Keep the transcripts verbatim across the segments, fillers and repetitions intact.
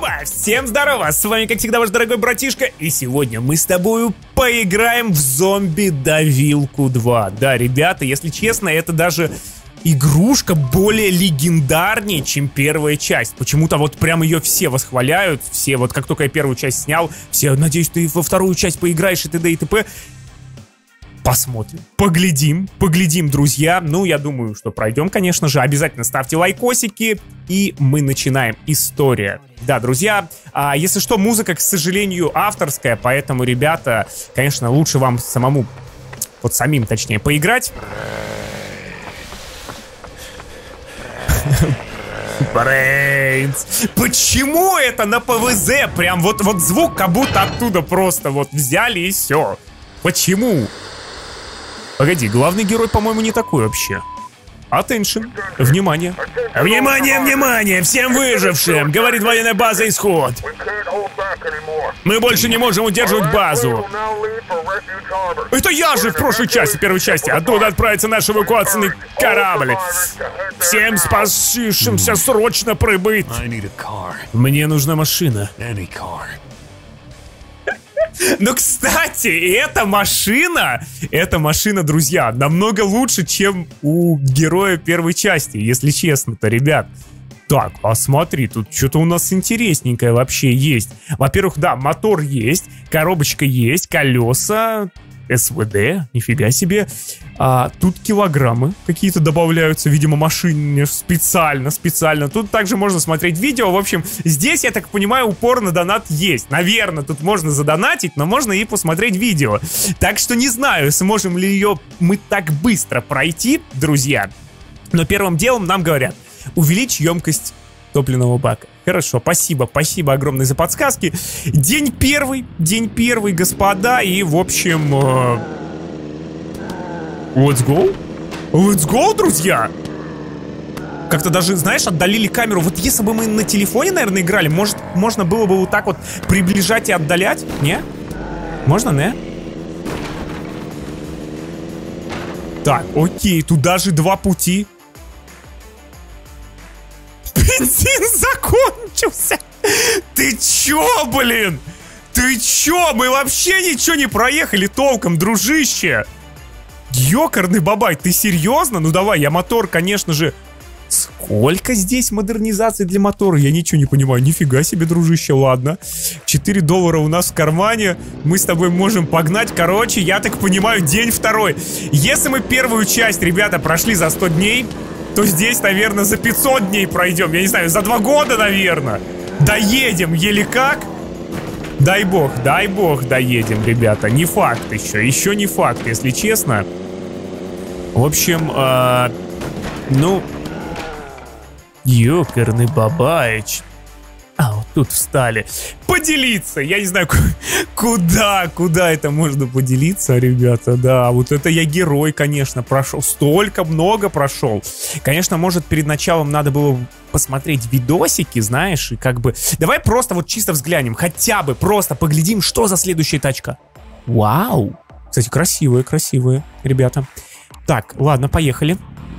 Опа! Всем здорово! С вами, как всегда, ваш дорогой братишка. И сегодня мы с тобою поиграем в Зомби-давилку два. Да, ребята, если честно, это даже игрушка более легендарнее, чем первая часть. Почему-то вот прям ее все восхваляют. Все, вот как только я первую часть снял, все, надеюсь, ты во вторую часть поиграешь и т.д. и т.п. Посмотрим, поглядим, поглядим, друзья. Ну, я думаю, что пройдем, конечно же. Обязательно ставьте лайкосики, и мы начинаем. История. Да, друзья, а, если что, музыка, к сожалению, авторская, поэтому, ребята, конечно, лучше вам самому, вот самим, точнее, поиграть. Брейнс. Почему это на ПВЗ? Прям вот, вот звук, как будто оттуда просто вот взяли и все. Почему? Погоди, главный герой, по-моему, не такой вообще. Attention. Внимание. Внимание, внимание! Всем выжившим! Говорит военная база «Исход». Мы больше не можем удерживать базу. Это я же в прошлой части, первой части. Оттуда отправится наш эвакуационный корабль. Всем спасшимся срочно прибыть. Мне нужна машина. Ну, кстати, эта машина, эта машина, друзья, намного лучше, чем у героя первой части, если честно-то, ребят. Так, а смотри, тут что-то у нас интересненькое вообще есть. Во-первых, да, мотор есть, коробочка есть, колеса, СВД, нифига себе. А, тут килограммы какие-то добавляются, видимо, машине специально, специально. Тут также можно смотреть видео. В общем, здесь, я так понимаю, упор на донат есть. Наверное, тут можно задонатить, но можно и посмотреть видео. Так что не знаю, сможем ли ее мы так быстро пройти, друзья. Но первым делом нам говорят: увеличь емкость топливного бака. Хорошо, спасибо, спасибо огромное за подсказки. День первый, день первый, господа, и, в общем, э, let's go, let's go, друзья. Как-то даже, знаешь, отдалили камеру. Вот если бы мы на телефоне, наверное, играли, может, можно было бы вот так вот приближать и отдалять, не? Можно, не? Так, окей, тут даже два пути. Бензин закончился. Ты чё, блин? Ты чё? Мы вообще ничего не проехали толком, дружище. Ёкарный бабай, ты серьезно? Ну давай, я мотор, конечно же. Сколько здесь модернизаций для мотора? Я ничего не понимаю. Нифига себе, дружище, ладно. четыре доллара у нас в кармане. Мы с тобой можем погнать. Короче, я так понимаю, день второй. Если мы первую часть, ребята, прошли за сто дней, то здесь, наверное, за пятьсот дней пройдем. Я не знаю, за два года, наверное. Доедем еле как. Дай бог, дай бог доедем, ребята. Не факт еще, еще не факт, если честно. В общем, э, ну... Ёкарный бабаич. А, вот тут встали. Поделиться! Я не знаю, куда, куда это можно поделиться, ребята. Да, вот это я герой, конечно, прошел. Столько много прошел. Конечно, может, перед началом надо было посмотреть видосики, знаешь, и как бы... Давай просто вот чисто взглянем, хотя бы просто поглядим, что за следующая тачка. Вау! Кстати, красивые, красивые, ребята. Так, ладно, поехали.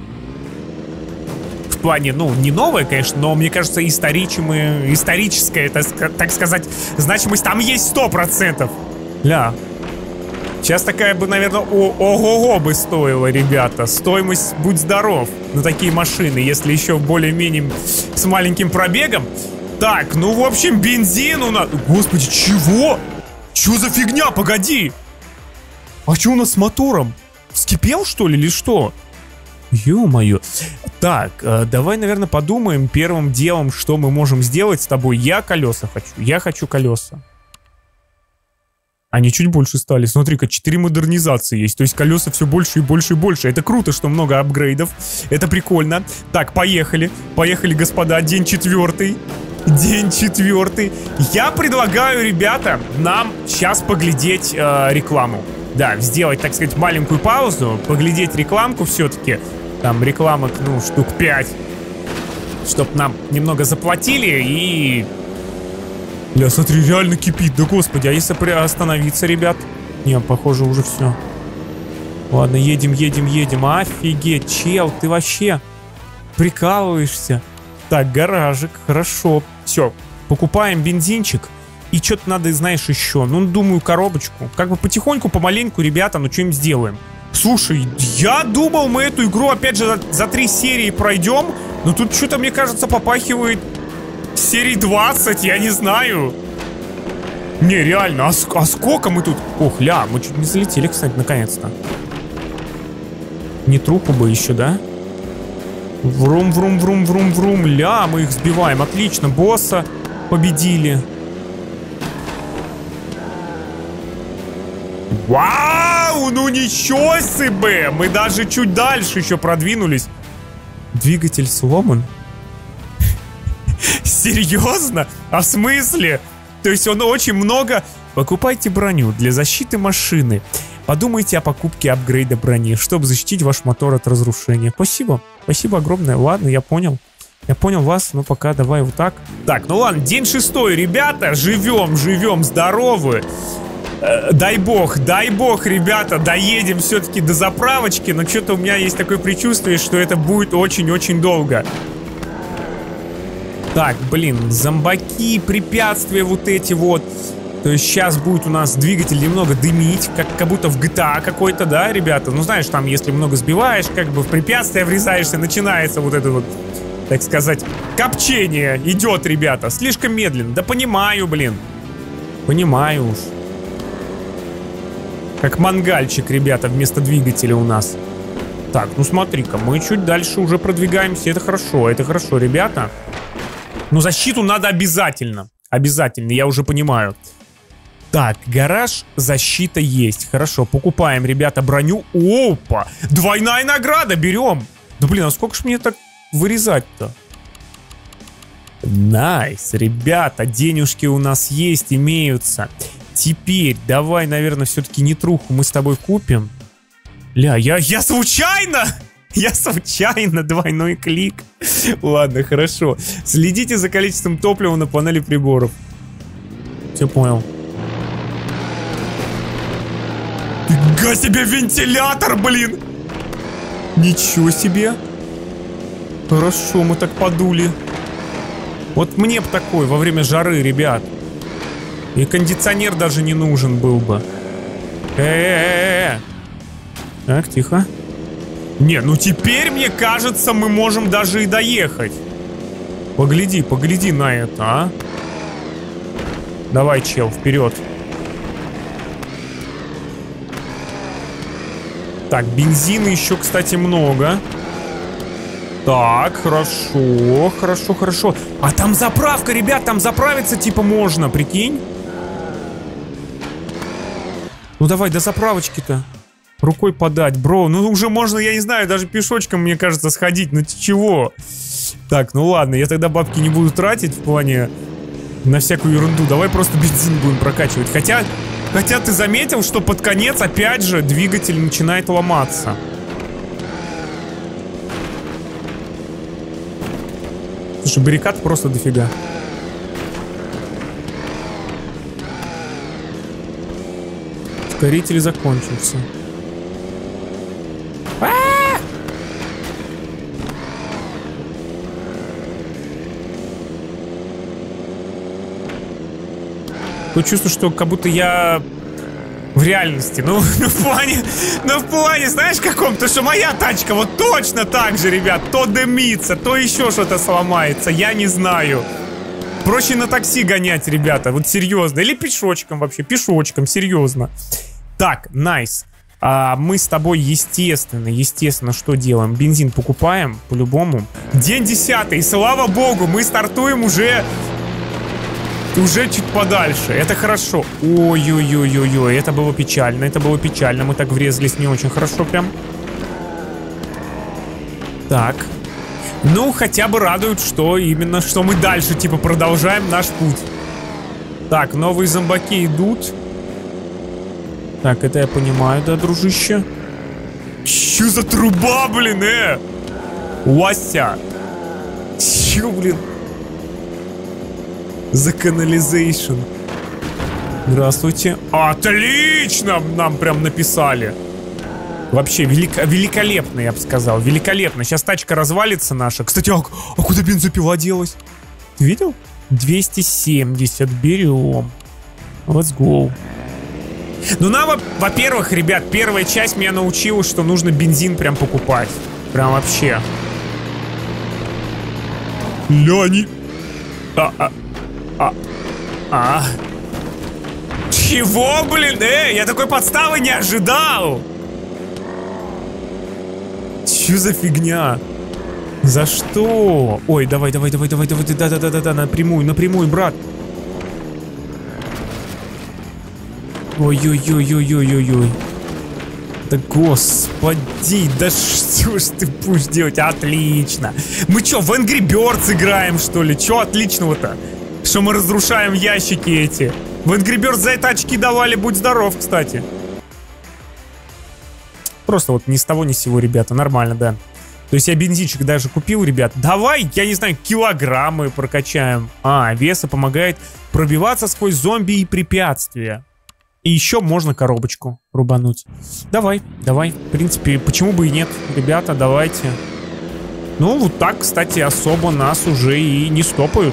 В плане, ну, не новая, конечно, но, мне кажется, историчимая, историческая, так, так сказать, значимость там есть сто процентов. Ля. Сейчас такая бы, наверное, ого-го бы стоила, ребята. Стоимость, будь здоров, на такие машины, если еще более-менее с маленьким пробегом. Так, ну, в общем, бензин у нас... Господи, чего? Чё за фигня? Погоди. А что у нас с мотором? Вскипел, что ли, или что? Ё-моё. Так, э, давай, наверное, подумаем первым делом, что мы можем сделать с тобой. Я колеса хочу. Я хочу колеса. Они чуть больше стали. Смотри-ка, четыре модернизации есть. То есть колеса все больше и больше и больше. Это круто, что много апгрейдов. Это прикольно. Так, поехали. Поехали, господа. День четвертый. День четвертый. Я предлагаю, ребята, нам сейчас поглядеть э, рекламу. Да, сделать, так сказать, маленькую паузу. Поглядеть рекламку все-таки. Там рекламок, ну, штук пять. Чтоб нам немного заплатили и... Бля, смотри, реально кипит. Да господи, а если приостановиться, ребят? Не, похоже, уже все. Ладно, едем, едем, едем. Офигеть, чел, ты вообще прикалываешься. Так, гаражик, хорошо. Все, Покупаем бензинчик. И что-то надо, знаешь, еще. Ну, думаю, коробочку. Как бы потихоньку, помаленьку, ребята, ну что-нибудь сделаем. Слушай, я думал, мы эту игру опять же за, за три серии пройдем. Но тут что-то, мне кажется, попахивает серии двадцать, я не знаю. Не, реально, а, а сколько мы тут... Ох, ля, мы чуть не залетели, кстати, наконец-то. Не трупу бы еще, да? Врум-врум-врум-врум-врум. Ля, мы их сбиваем, отлично. Босса победили. Вау, ну ничего себе! Мы даже чуть дальше еще продвинулись. Двигатель сломан? Серьезно? А в смысле? То есть он очень много... Покупайте броню для защиты машины. Подумайте о покупке апгрейда брони, чтобы защитить ваш мотор от разрушения. Спасибо. Спасибо огромное. Ладно, я понял. Я понял вас, ну пока давай вот так. Так, ну ладно, день шестой, ребята. Живем, живем, здоровы. Э, дай бог, дай бог, ребята, доедем все-таки до заправочки. Но что-то у меня есть такое предчувствие, что это будет очень-очень долго. Так, блин, зомбаки, препятствия вот эти вот. То есть сейчас будет у нас двигатель немного дымить, как, как будто в джи ти эй какой-то, да, ребята? Ну, знаешь, там, если много сбиваешь, как бы в препятствия врезаешься, начинается вот это вот, так сказать, копчение. Идет, ребята, слишком медленно. Да понимаю, блин. Понимаю уж. Как мангальчик, ребята, вместо двигателя у нас. Так, ну смотри-ка, мы чуть дальше уже продвигаемся. Это хорошо, это хорошо, ребята. Но защиту надо обязательно. Обязательно, я уже понимаю. Так, гараж, защита есть. Хорошо, покупаем, ребята, броню. Опа! Двойная награда, берем. Да блин, а сколько ж мне так вырезать-то? Найс, ребята, денежки у нас есть, имеются. Теперь давай, наверное, все-таки нитруху мы с тобой купим. Ля, я, я случайно... Я случайно, двойной клик. Ладно, хорошо. Следите за количеством топлива на панели приборов. Все понял. Фига себе вентилятор, блин! Ничего себе. Хорошо, мы так подули. Вот мне бы такой во время жары, ребят. И кондиционер даже не нужен был бы. Э-э-э-э. Так, тихо. Не, ну теперь, мне кажется, мы можем даже и доехать. Погляди, погляди на это, а. Давай, чел, вперед. Так, бензина еще, кстати, много. Так, хорошо, хорошо, хорошо. А там заправка, ребят, там заправиться типа можно, прикинь. Ну давай, до заправочки-то. Рукой подать, бро. Ну уже можно, я не знаю, даже пешочком, мне кажется, сходить. Ну чего? Так, ну ладно, я тогда бабки не буду тратить в плане на всякую ерунду. Давай просто бензин будем прокачивать. Хотя, хотя ты заметил, что под конец опять же двигатель начинает ломаться. Слушай, баррикад просто дофига. Ускоритель закончился. Такое чувство, что как будто я в реальности. Ну, ну в плане, ну в плане, знаешь, каком-то, что моя тачка вот точно так же, ребят, то дымится, то еще что-то сломается, я не знаю. Проще на такси гонять, ребята, вот серьезно. Или пешочком вообще, пешочком, серьезно. Так, найс. А мы с тобой, естественно, естественно, что делаем? Бензин покупаем, по-любому. День десятый, слава богу, мы стартуем уже... Уже чуть подальше, это хорошо. Ой-ой-ой-ой-ой, это было печально, это было печально. Мы так врезались не очень хорошо прям. Так. Ну, хотя бы радует, что именно, что мы дальше, типа, продолжаем наш путь. Так, новые зомбаки идут. Так, это я понимаю, да, дружище? Чё за труба, блин, э? Вася. Чё, блин? The Canalization. Здравствуйте. Отлично! Нам прям написали. Вообще, велик... великолепно, я бы сказал. Великолепно. Сейчас тачка развалится наша. Кстати, а, а куда бензопила делась? Ты видел? двести семьдесят берем. Let's go. Ну, нам, во-первых, ребят, первая часть меня научила, что нужно бензин прям покупать. Прям вообще. Лёни. А, а, а, а. Чего, блин? Эй, я такой подставы не ожидал. Чё за фигня? За что? Ой, давай, давай, давай, давай, давай, да-да-да-да, напрямую, напрямую, брат. Ой-ой-ой-ой-ой-ой-ой. Да господи, да что ж ты будешь делать? Отлично. Мы чё, в Angry Birds играем, что ли? Чё отличного-то? Что мы разрушаем ящики эти? В Angry Birds за это очки давали, будь здоров, кстати. Просто вот ни с того ни с сего, ребята, нормально, да. То есть я бензинчик даже купил, ребят. Давай, я не знаю, килограммы прокачаем. А, веса помогает пробиваться сквозь зомби и препятствия. И еще можно коробочку рубануть. Давай, давай. В принципе, почему бы и нет, ребята, давайте. Ну, вот так, кстати, особо нас уже и не стопают.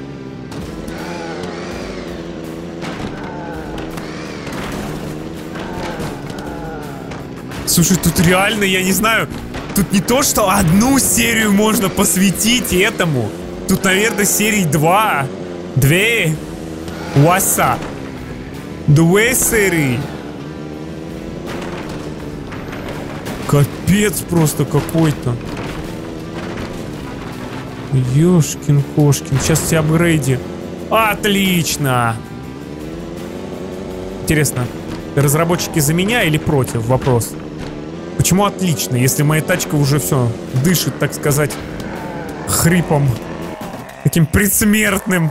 Слушай, тут реально, я не знаю... Тут не то, что одну серию можно посвятить этому. Тут, наверное, серии два. Две. Уаса. Две серии. Капец просто какой-то. Ёшкин-кошкин. Сейчас все апгрейди. Отлично. Интересно, разработчики за меня или против? Вопрос. Почему отлично, если моя тачка уже все дышит, так сказать, хрипом. Таким предсмертным.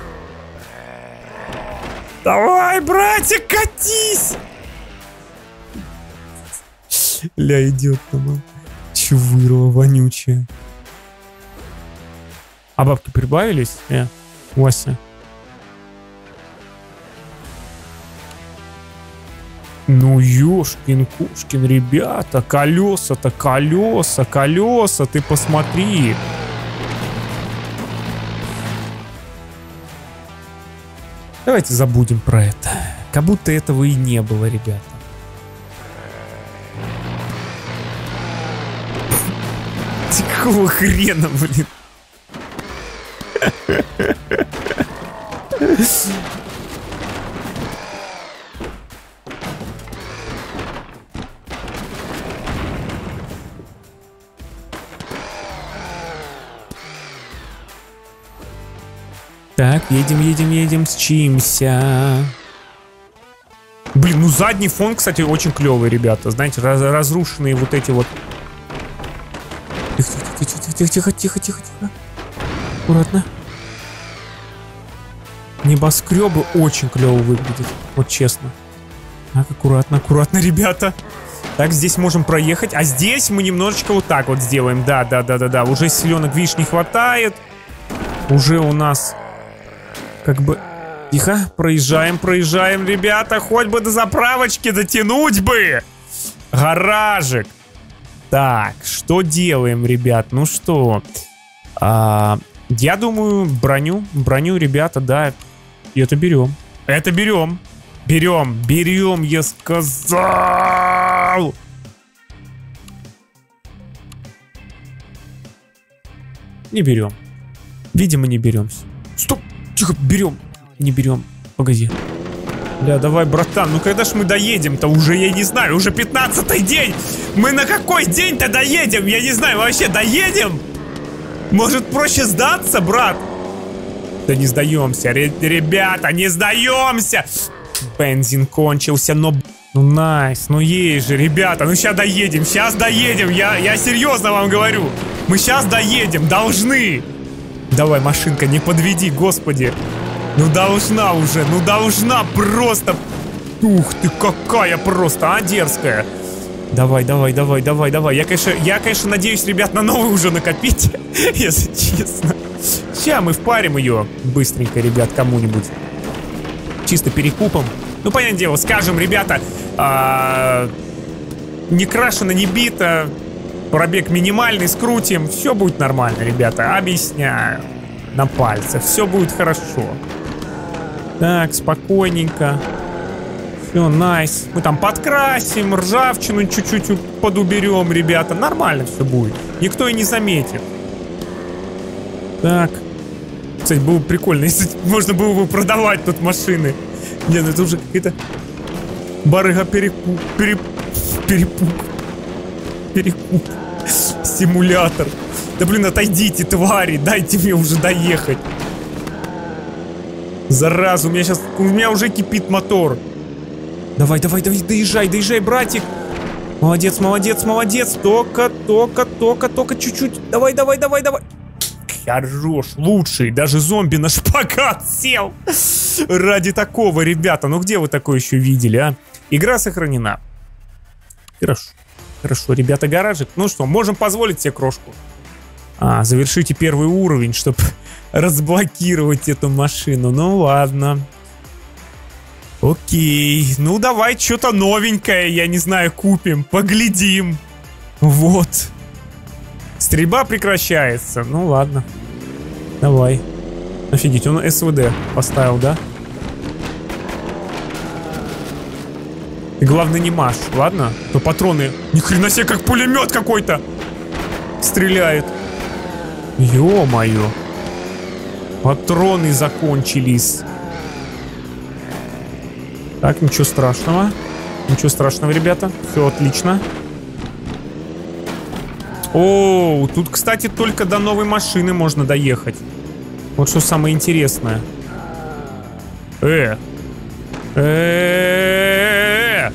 Давай, братик, катись! Ля, идет там. Чувырова вонючая. А бабки прибавились? Э, Вася. Ну, ёшкин-кушкин, ребята, колеса-то, колеса, колеса, ты посмотри. Давайте забудем про это. Как будто этого и не было, ребята. Какого хрена, блин? Так, едем, едем, едем, мчимся. Блин, ну задний фон, кстати, очень клевый, ребята. Знаете, раз, разрушенные вот эти вот. Тихо, тихо, тихо, тихо, тихо, тихо, тихо, тихо. Аккуратно. Небоскребы очень клево выглядят, вот честно. Так, аккуратно, аккуратно, ребята. Так, здесь можем проехать, а здесь мы немножечко вот так вот сделаем. Да, да, да, да, да. Уже селенок, видишь, не хватает. Уже у нас как бы... Тихо, проезжаем, проезжаем, ребята. Хоть бы до заправочки дотянуть бы. Гаражик. Так, что делаем, ребят? Ну что? А, я думаю, броню. Броню, ребята, да. И это берем. Это берем. Берем, берем, я сказал. Не берем. Видимо, не беремся. Стоп, тихо, берем. Не берем. Погоди. Бля, давай, братан, ну когда ж мы доедем-то уже, я не знаю, уже пятнадцатый день. Мы на какой день-то доедем? Я не знаю, вообще доедем? Может, проще сдаться, брат? Да не сдаемся, ребята, не сдаемся. Бензин кончился, но... Ну, найс, ну есть же, ребята, ну сейчас доедем, сейчас доедем, я, я серьезно вам говорю. Мы сейчас доедем, должны. Давай, машинка, не подведи, господи. Ну должна уже, ну должна просто. Ух ты, какая просто, а, дерзкая. Давай, давай, давай, давай, давай. Я, конечно, я, конечно, надеюсь, ребят, на новый уже накопить, если честно. Сейчас мы впарим ее быстренько, ребят, кому-нибудь. Чисто перекупом. Ну, понятное дело, скажем, ребята, а, не крашено, не бито, пробег минимальный, скрутим, все будет нормально, ребята, объясняю. на пальцах. Все будет хорошо. Так, спокойненько. Все, найс. Мы там подкрасим, ржавчину чуть-чуть подуберем, ребята. Нормально все будет. Никто и не заметит. Так. Кстати, было бы прикольно, если можно было бы продавать тут машины. Нет, это уже какая-то барыга перекуп. Переп... Перепук. Перекуп. Симулятор. Да блин, отойдите, твари. Дайте мне уже доехать. Зараза, у меня сейчас... У меня уже кипит мотор. Давай, давай, давай, доезжай, доезжай, братик. Молодец, молодец, молодец. Только, только, только, только чуть-чуть. Давай, давай, давай, давай. Хорош, лучший. Даже зомби на шпагат сел. Ради такого, ребята. Ну где вы такое еще видели, а? Игра сохранена. Хорошо. Хорошо, ребята, гаражик. Ну что, можем позволить себе крошку. А, завершите первый уровень, чтобы разблокировать эту машину. Ну ладно. Окей. Ну давай что-то новенькое, я не знаю, купим. Поглядим. Вот. Стрельба прекращается. Ну ладно. Давай. Офигеть, он СВД поставил, да? Ты главное не машь, ладно? То патроны... Ни хрена себе, как пулемет какой-то стреляет. Ё-моё. Патроны закончились. Так, ничего страшного. Ничего страшного, ребята. Все отлично. О, тут, кстати, только до новой машины можно доехать. Вот что самое интересное. Э. Э.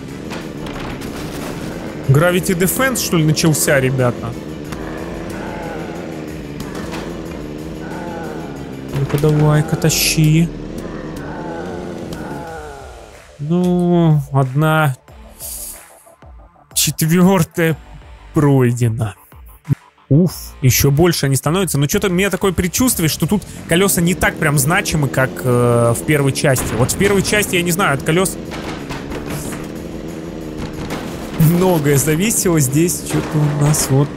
Gravity Defense, что ли, начался, ребята? Ну-ка, давай-ка, тащи. Ну, одна четвертая пройдена. Уф, еще больше они становятся. Но что-то у меня такое предчувствие, что тут колеса не так прям значимы, как э, в первой части. Вот в первой части, я не знаю, от колес многое зависело. Здесь что-то у нас вот...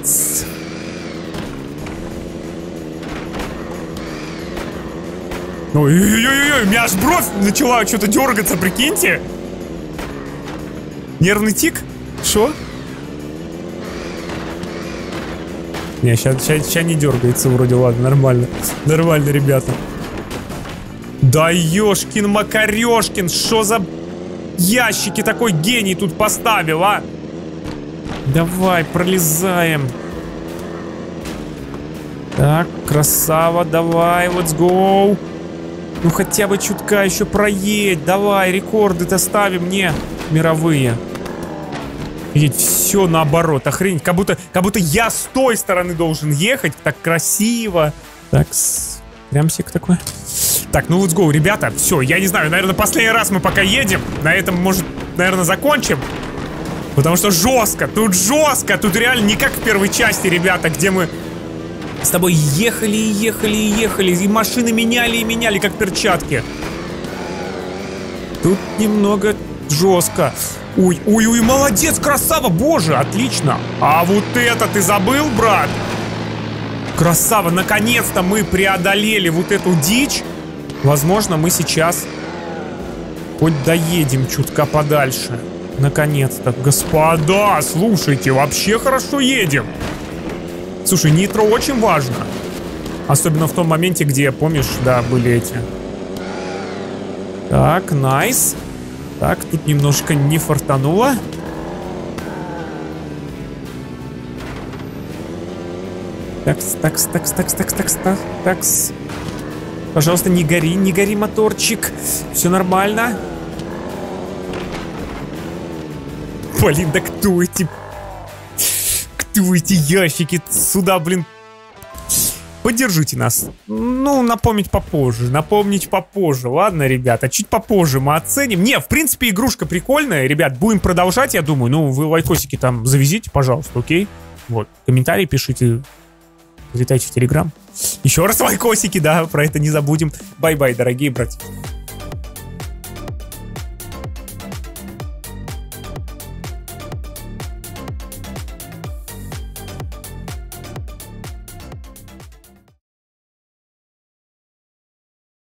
Ой-ой-ой-ой, у меня аж бровь начала что-то дергаться, прикиньте. Нервный тик? Шо? Не, сейчас, сейчас, сейчас не дергается вроде, ладно, нормально. Нормально, ребята. Да ёшкин макарешкин, что за ящики такой гений тут поставил, а? Давай, пролезаем. Так, красава, давай, let's go. Ну хотя бы чутка еще проедь. Давай, рекорды-то ставим мне мировые. Видите, все наоборот. Охренеть, как будто, как будто я с той стороны должен ехать. Так красиво. Так, прямсик такой. Так, ну let's go, ребята. Все, я не знаю, наверное, последний раз мы пока едем. На этом, может, наверное, закончим. Потому что жестко, тут жестко. Тут реально не как в первой части, ребята, где мы с тобой ехали и ехали и ехали. И машины меняли и меняли, как перчатки. Тут немного жестко. Ой, ой, ой, молодец, красава, боже, отлично. А вот это ты забыл, брат? Красава, наконец-то мы преодолели вот эту дичь. Возможно, мы сейчас хоть доедем чутка подальше. Наконец-то, господа, слушайте, вообще хорошо едем. Слушай, нитро очень важно. Особенно в том моменте, где, помнишь, да, были эти. Так, найс. Так, тут немножко не фартануло. Такс, такс, такс, такс, такс, такс, такс. Пожалуйста, не гори, не гори, моторчик. Все нормально. Блин, да кто эти... Кто эти ящики сюда, блин? Поддержите нас. Ну, напомнить попозже. Напомнить попозже. Ладно, ребята, чуть попозже мы оценим. Не, в принципе, игрушка прикольная. Ребят, будем продолжать, я думаю. Ну, вы лайкосики там завезите, пожалуйста, окей? Вот, комментарии пишите. Залетайте в Телеграм. Еще раз лайкосики, да, про это не забудем. Бай-бай, дорогие братья.